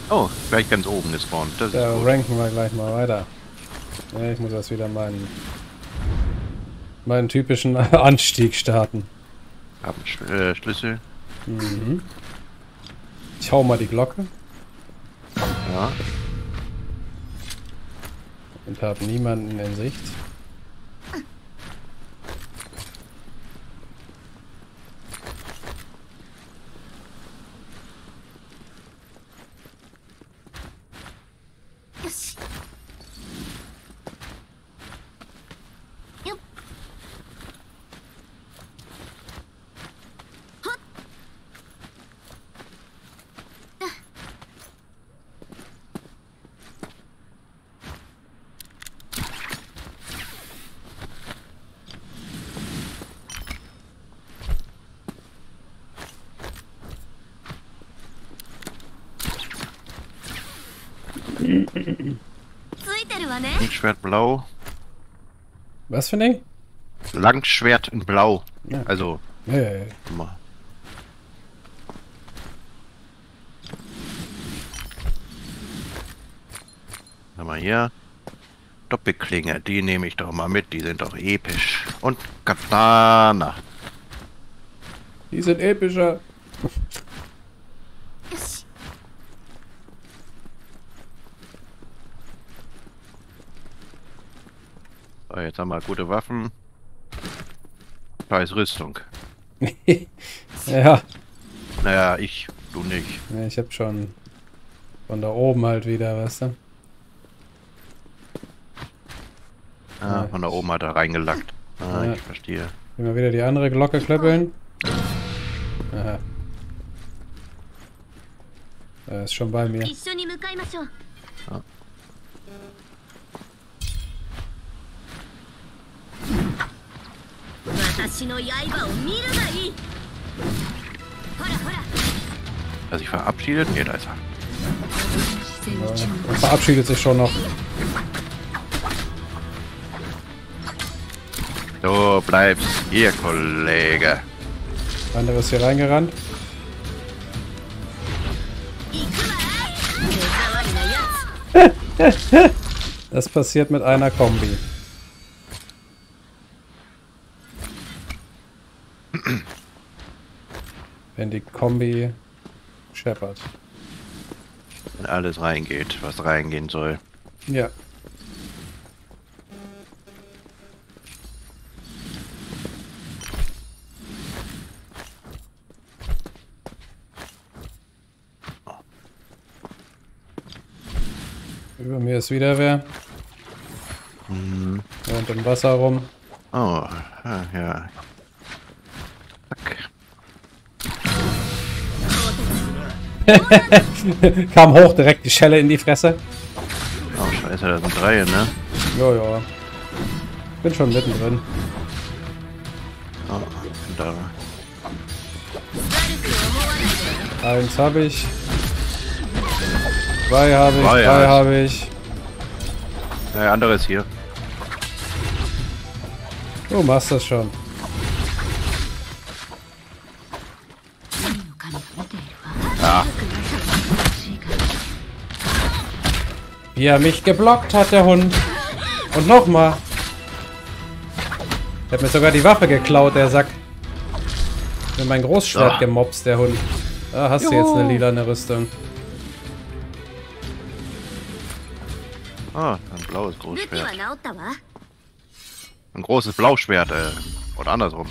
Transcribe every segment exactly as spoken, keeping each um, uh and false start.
Oh, gleich ganz oben gespawnt. Das Da ist gut. ranken wir gleich mal weiter. Ja, ich muss jetzt wieder meinen, meinen typischen Anstieg starten. Hab einen Sch äh, Schlüssel. Mhm. Ich hau mal die Glocke Ja. und habe niemanden in Sicht. Langschwert blau. Was für ein Ding? Langschwert in blau. Ja. Also, Ja, ja, ja. immer. Sag mal hier. Doppelklinge, die nehme ich doch mal mit, die sind doch episch. Und Katana. Die sind epischer. So, jetzt haben wir gute Waffen. Scheiß Rüstung. Ja. Naja, ich, du nicht. Ja, ich hab schon von da oben halt wieder, weißt du? Ah, Ja. von da oben hat er reingelackt. Ah, Ja. ich verstehe. Immer wieder die andere Glocke klöppeln. Aha. Er ist schon bei mir. Ja. 私の刃を見るがいい。ほらほら。 Er sich verabschiedet? Nee, da ist er. Ja, er verabschiedet sich schon noch. Du bleibst hier, Kollege. Andere ist hier reingerannt. 行くわい。手触りなやつ。 Das passiert mit einer Kombi. Wenn die Kombi scheppert. Wenn alles reingeht, was reingehen soll. Ja. Über mir ist wieder wer. Mhm. Und im Wasser rum. Oh, ja, ja. Zack. Kam hoch, direkt die Schelle in die Fresse. Oh, scheiße, da sind drei, ne? Ja, ja. Bin schon mittendrin. Oh, da. Eins habe ich. Zwei habe ich. Zwei, Drei ja. habe ich. Der andere ist hier. Du machst das schon. Ja. Wie er mich geblockt hat, der Hund. Und nochmal. Der hat mir sogar die Waffe geklaut, der Sack. Mir mein Großschwert Ah. gemobst, der Hund. Da hast du jetzt eine lilane Rüstung. Ah, ein blaues 武器は Großschwert. 治ったわ。 Ein großes Blauschwert, äh. Oder andersrum.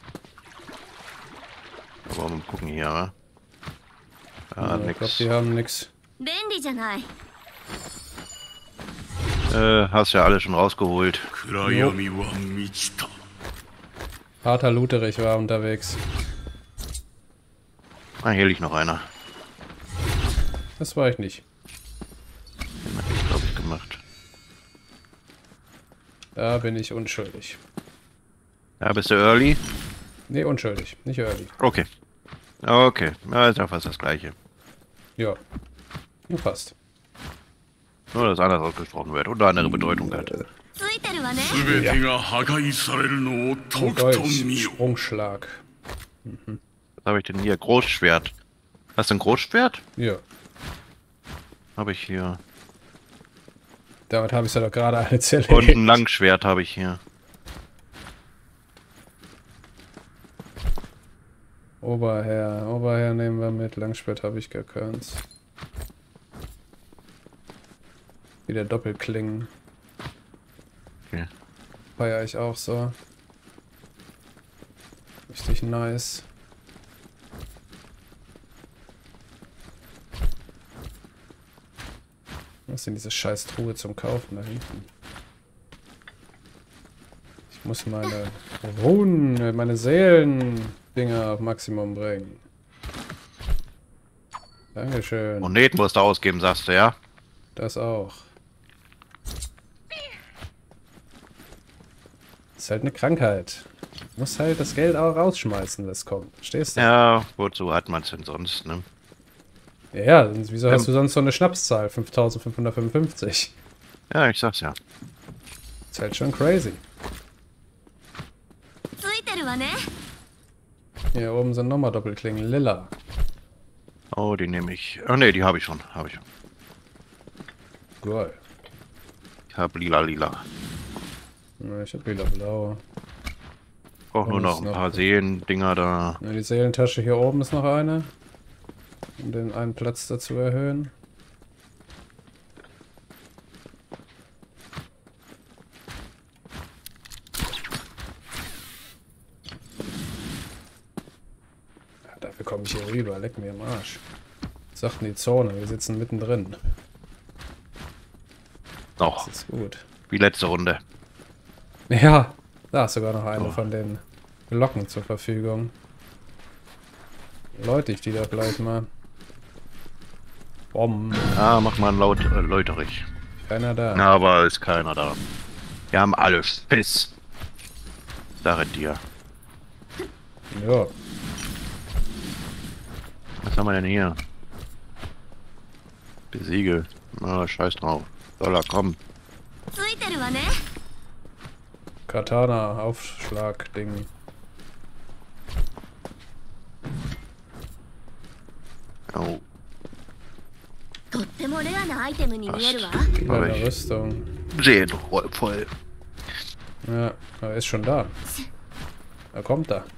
Aber mal gucken hier, wa? Ah, Ja, ich glaube, nix. die haben nix. 便利じゃない。 Äh, hast ja alles schon rausgeholt. 暗闇は満ちた。 Harter Luterich war unterwegs. Ah, hier liegt noch einer. Das war ich nicht. Den hab ich, glaube ich, gemacht. Da bin ich unschuldig. Ja, bist du early? Nee, unschuldig. Nicht early. Okay. Okay. Ja, ist ja fast das gleiche. Ja. Ja, fast. Nur, dass anders ausgesprochen wird und eine andere Bedeutung hat. ついてるわね。 全てが破壊されるのをとくと Dolch, 見よ。 Sprungschlag. Was habe ich denn hier? Großschwert. Hast du ein Großschwert? Ja. habe ich hier. Damit habe ich ja doch gerade eine Zelle. Und ein Langschwert habe ich hier. Oberherr. Oberherr nehmen wir mit. Langschwert habe ich gar keins. Wieder Doppelklingen. Okay. Feier ich auch so. Richtig nice. Was ist denn diese scheiß Truhe zum Kaufen da hinten? Ich muss meine Runen, meine Seelen-Dinger auf Maximum bringen. Dankeschön. Moneten musst du ausgeben, sagst du, ja? Das auch. Ist halt eine Krankheit. Muss halt das Geld auch rausschmeißen, was kommt. Verstehst du? Ja, wozu hat man es denn sonst, ne? Ja, ja, wieso hast Ähm. du sonst so eine Schnapszahl? fünftausendfünfhundertfünfundfünfzig. Ja, ich sag's ja. Ist halt schon crazy. ついてるわね。 Hier oben sind nochmal Doppelklingen. Lila. Oh, die nehme ich. Oh ne, die habe ich schon. Habe ich schon. Cool. Ich habe lila, lila. Ja, ich hab lila blau. Brauche nur Und noch ist ein noch- paar Seelen-Dinger da. Ja, die Seelentasche hier oben ist noch eine. Um den einen Platz dazu erhöhen. Ja, dafür komme ich hier rüber. Leck mir am Arsch. Was sagt denn die Zone? Wir sitzen mittendrin. Noch. Das ist gut. Wie letzte Runde. Ja, da ist sogar noch eine So. von den Glocken zur Verfügung. Läute ich die doch gleich mal. Bom. Ja, mach mal laut äh, läuterig. Keiner da. Na, aber ist keiner da. Wir haben alle Schiss. Sag ich dir. Ja. Was haben wir denn hier? Besiegel. Na, scheiß drauf. Soll er kommen. ついてるわね。 Katana, Aufschlag-Ding. Oh, とってもレアなアイテムに見えるわ。 Über Aber eine ich- Rüstung. Seelen voll. Ja, er ist schon da. Er kommt da.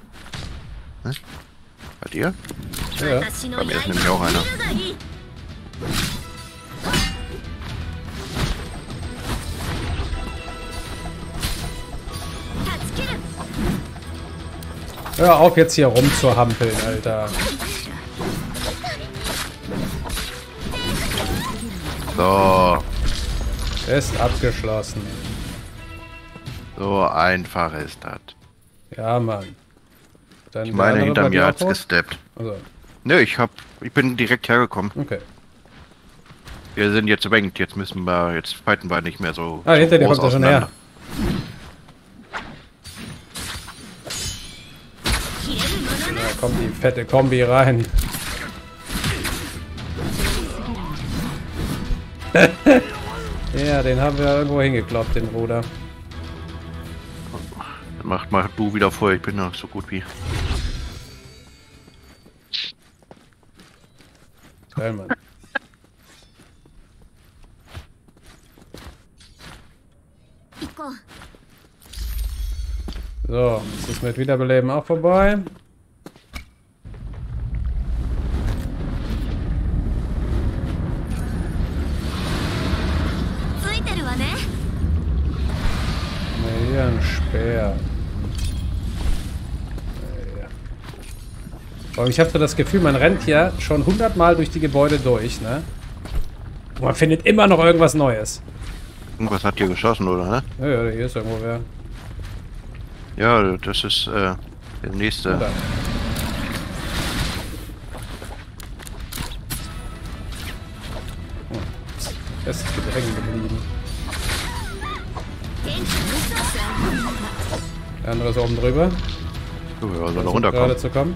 Bei dir? Ja. 私の Bei mir ist 刃 nämlich auch を einer. 見るがいい。 断ち切る。 Hör auf jetzt hier rumzuhampeln, Alter. So, Ist abgeschlossen. so einfach ist das. Ja, Mann. Dann Ich der meine, andere hinter bei mir dir hat's auch hoch? gesteppt. Also, Nö, ich hab, ich bin direkt hergekommen. okay. Wir sind jetzt wengt, jetzt müssen wir, jetzt fighten wir nicht mehr so. Ah, so hinter dir groß kommt er schon her. auseinander. 切れるものね。 Da kommt die fette Kombi rein. Ja, den haben wir irgendwo hingekloppt, den Bruder. Mach mal du wieder voll, ich bin noch so gut wie. Geil, Mann. So, ist das mit Wiederbeleben auch vorbei? Na, hier ein Speer. Ja. Aber ich habe so das Gefühl, man rennt hier schon hundertmal durch die Gebäude durch, ne? Und man findet immer noch irgendwas Neues. Irgendwas hat hier geschossen, oder? Ne? Ja, ja, hier ist irgendwo wer. Ja, das ist äh, der nächste. Da. Das ist hängen geblieben. Der andere ist oben drüber. Oh, ja, soll er Versucht runterkommen. gerade zu kommen.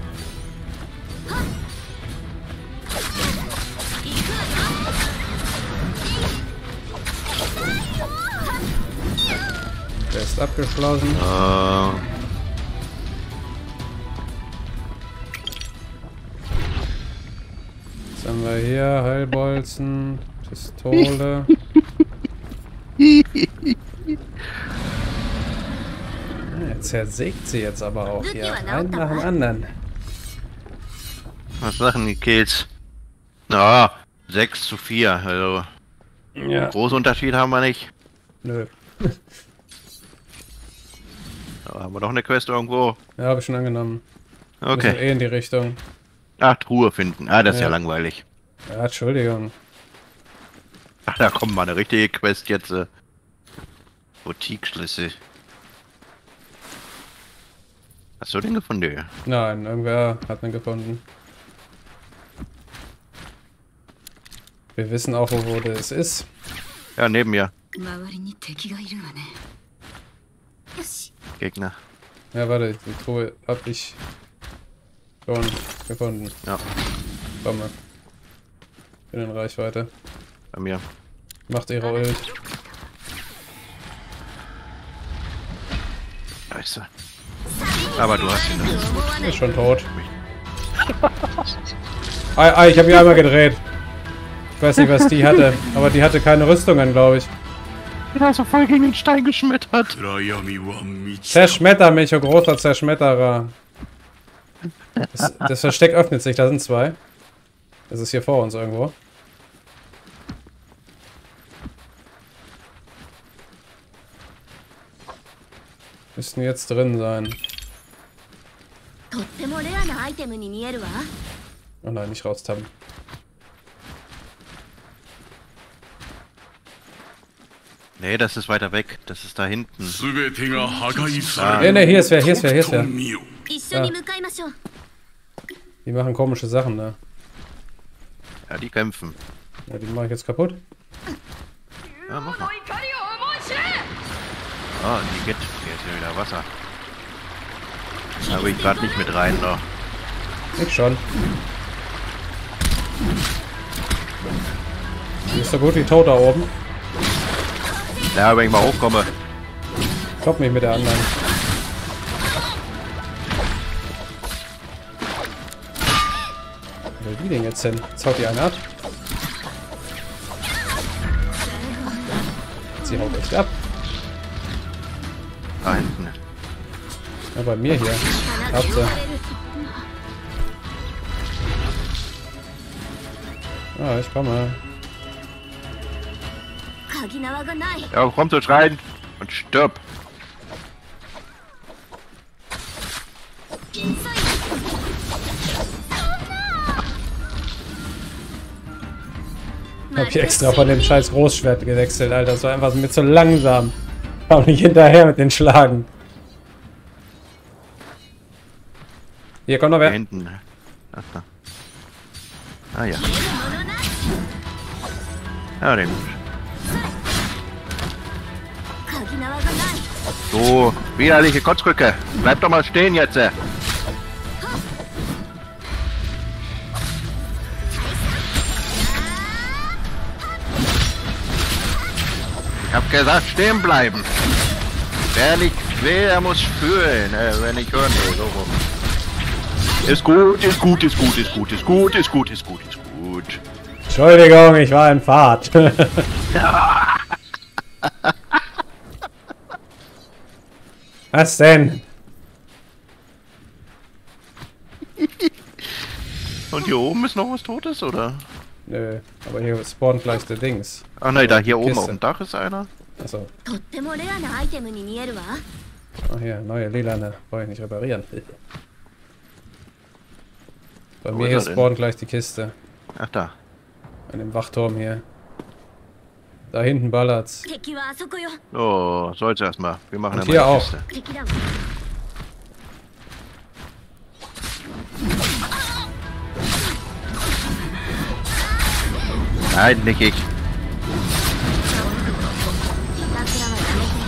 Der ist abgeschlossen. Äh, Jetzt haben wir wir hier? Heilbolzen, Pistole. Jetzt zersägt sie jetzt aber auch hier. Einen nach dem anderen. Was machen die Kills? Na, sechs zu vier. Also, Ja. großen Unterschied haben wir nicht. Nö. Da haben wir doch eine Quest irgendwo. Ja, habe ich schon angenommen. Müssen Okay. eh in die Richtung. Ach, Truhe finden. Ah, das ist ja Ja. langweilig. Ja, Entschuldigung. Ach, da kommt mal eine richtige Quest jetzt. Äh. Boutique-Schlüssel. Hast du den gefunden? Nein, irgendwer hat ihn gefunden. Wir wissen auch, wo, wo das ist. Ja, neben mir. 周りに敵がいるわね。よし。 Gegner. Ja, warte, die Truhe hab ich schon gefunden. Ja, Komm mal. Bin in Reichweite. bei mir. Macht ihre Ult. Scheiße. Aber du hast ihn. Das ist gut. Ist schon tot. Ei, ei, ich habe ihn einmal gedreht. Ich weiß nicht, was die hatte, aber die hatte keine Rüstungen, glaube ich. Ich bin so voll gegen den Stein geschmettert. 暗闇は満ちた Zerschmetter mich, oh großer Zerschmetterer. Das, das Versteck öffnet sich, da sind zwei. Das ist hier vor uns irgendwo. Müssten jetzt drin sein. とってもレアなアイテムに見えるわ。 Oh nein, nicht raustappen. Nee, das ist weiter weg. Das ist da hinten. 全てが破壊され Ne, る ne, hier ist wer, hier ist wer, hier ist と wer. 見よ一緒に向かいましょう。 Die machen komische Sachen, ne? Ja, die kämpfen. Ja, die mache ich jetzt kaputt. Ja, mach mal. Ah, die geht. Hier ist ja wieder Wasser. Da will ich gerade nicht mit rein noch. Ich schon. Die ist so gut wie tot da oben. Ja, wenn ich mal hochkomme. Klopp mich mit der anderen. Wo will die denn jetzt hin? Jetzt haut die einen ab. Sie haut echt ab. Da hinten. Ja, bei mir hier. Hab sie. Ah, ich komme. 鍵縄がない。 Ja, komm zu schreien und stirb. Hab ich extra von dem scheiß Großschwert gewechselt, Alter. Das war einfach mir zu langsam. Kam nicht hinterher mit den Schlagen. Hier kommt noch Da wer. hinten. Ach, da. Ah ja. Ja, den. 鍵縄がない。 So, widerliche Kotzrücke. Bleib doch mal stehen jetzt. äh. Ich hab gesagt, stehen bleiben. Wer nicht will, der muss fühlen. Äh, wer nicht hören will, so rum. Ist gut, ist gut, ist gut, ist gut, ist gut, ist gut, ist gut, ist gut. Entschuldigung, ich war in Fahrt. Was denn? Und hier oben ist noch was Totes, oder? Nö, aber hier spawnt gleich der Dings. Ach nein, da hier oben Kiste. auf dem Dach ist einer. Achso. とってもレアなアイテムに見えるわ。 Ach hier, neue lilane. Brauche ich nicht reparieren. Bei Wo mir ist hier er denn? spawnt gleich die Kiste. Ach da. An dem Wachturm hier. Da hinten ballert's. 敵はあそこよ。 So, soll's erstmal. Wir machen Und ja hier mal die auch. Kiste. 敵だわ。 Nein, nicht ich. いたずらはやめて。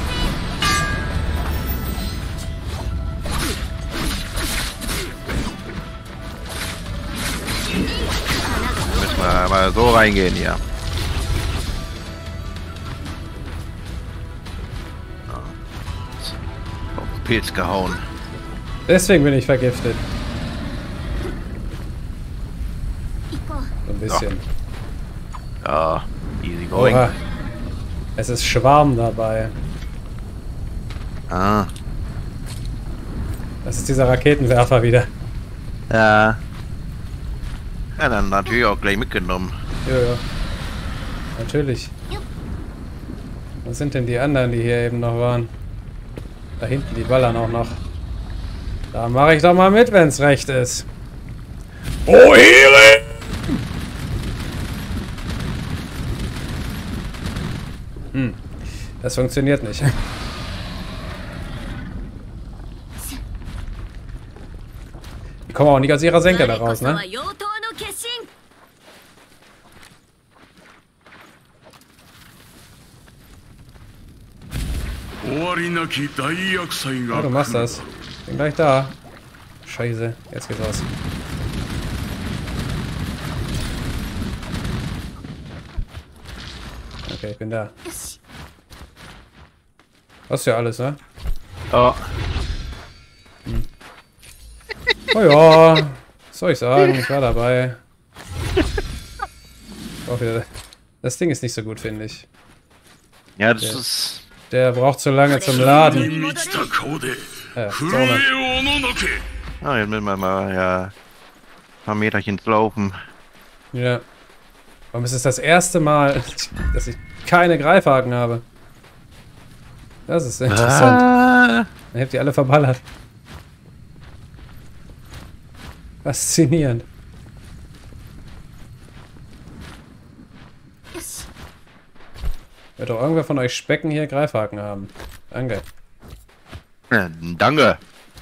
Müssen wir mal so reingehen hier. Auf den Pilz gehauen. Deswegen bin ich vergiftet. 行こう。 Dann ein bisschen. Ja, easy going. Oha. Es ist Schwarm dabei. Ah. Das ist dieser Raketenwerfer wieder. Ja. Ja, dann natürlich auch gleich mitgenommen. Ja, ja. Natürlich. Wo sind denn die anderen, die hier eben noch waren? Da hinten, die ballern auch noch. Da mache ich doch mal mit, wenn es recht ist. Oh, Ehre! Hm. Das funktioniert nicht. Die kommen auch nicht aus ihrer Senke da raus, ne? 終わりなき大厄災 Ja, が du machst das. Bin gleich da. Scheiße, jetzt geht's los. Okay, ich bin da. Hast du ja alles, ne? Ja. Oh ja, was soll ich sagen? Ich war dabei. Auch wieder. Das Ding ist nicht so gut, finde ich. Ja, das Ja. ist... Der braucht zu lange zum Laden. 満ちた顔で Ja, so 震 ne. えおののけ Ah, jetzt müssen wir mal, ja... Ein paar Meterchen laufen. Ja. Warum ist es das erste Mal, dass ich keine Greifhaken habe? Das ist interessant. Ah. Ich hab die alle verballert. Faszinierend. Wird doch irgendwer von euch Specken hier Greifhaken haben. Danke. Ja, danke.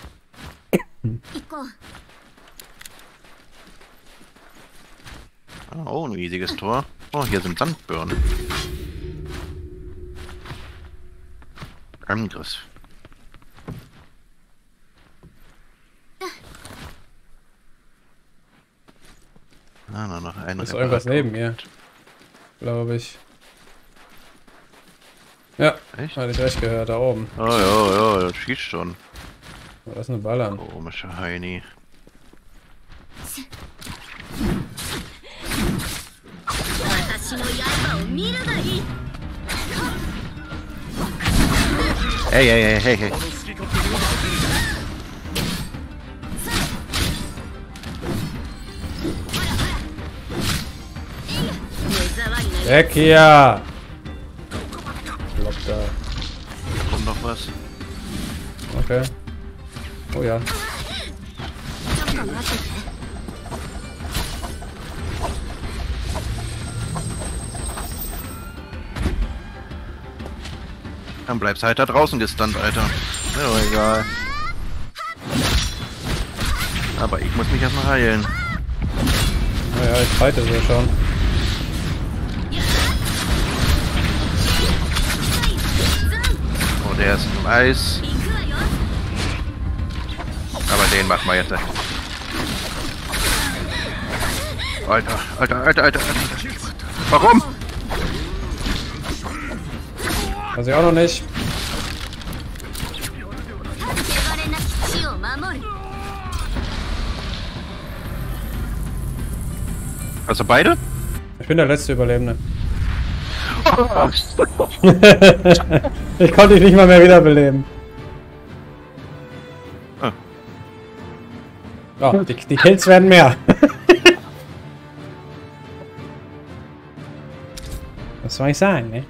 Oh, ein riesiges Tor. Oh, hier sind Sandbirnen. Angriff. Ah, na, noch eine. Ist irgendwas neben mir. Glaube ich. Ja, Echt? hatte ich recht gehört, da oben. Oh, ja, ja, das schießt schon. Oh, das ist eine Ballern. Komische Heini. Hey, hey, hey, hey, hey. Weg hier! Block da. Kommt noch was? Okay. Oh ja. Dann bleibst halt da draußen gestunt, Alter. Ist mir doch egal. Aber ich muss mich erstmal heilen. Naja, ich fighte es ja schon. Oh, der ist im Eis. Aber den machen wir jetzt. Alter, Alter, Alter, Alter, Alter. Warum? Weiß ich auch noch nicht. Also beide? Ich bin der letzte Überlebende. Ich konnte dich nicht mal mehr wiederbeleben. Ah. Oh, die, die Kills werden mehr. Was soll ich sagen, ne?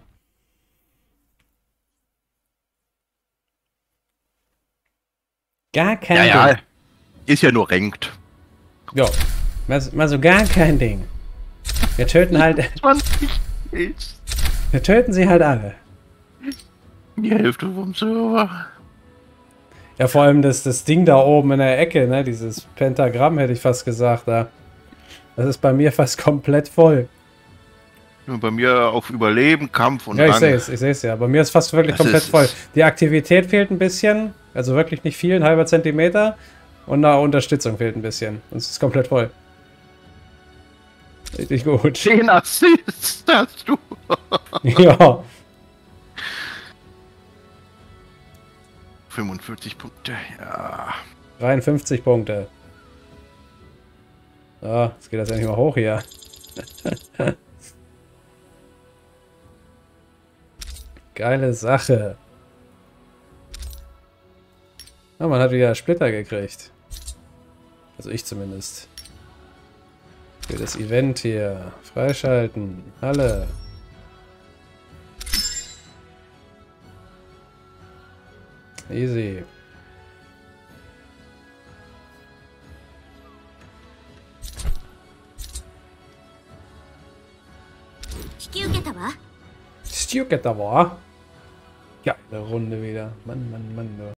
Gar kein Ja, ja. Ding. Ist ja nur renkt. Jo, mal, so- mal so gar kein Ding. Wir töten halt, zwanzig ist wir töten sie halt alle. die Hälfte vom Server. Ja, vor allem das, das Ding da oben in der Ecke, ne? Dieses Pentagramm hätte ich fast gesagt, da. Das ist bei mir fast komplett voll. Nur bei mir auf Überleben, Kampf und Ja, ich Rang. sehe es, ich sehe es ja. Bei mir ist fast wirklich Das komplett ist- voll. Die Aktivität fehlt ein bisschen, also wirklich nicht viel, ein halber Zentimeter. Und eine Unterstützung fehlt ein bisschen. Und es ist komplett voll. Richtig gut. zehn Assists hast du. Ja. fünfundvierzig Punkte, ja. dreiundfünfzig Punkte. Ah, jetzt geht das endlich mal hoch hier. Geile Sache. Ah, man hat wieder Splitter gekriegt. Also ich zumindest. Für das Event hier. Freischalten. Halle. Easy. 引き受けたわ。 Stewgetter war. Geile Runde wieder. Mann, Mann, Mann. Du.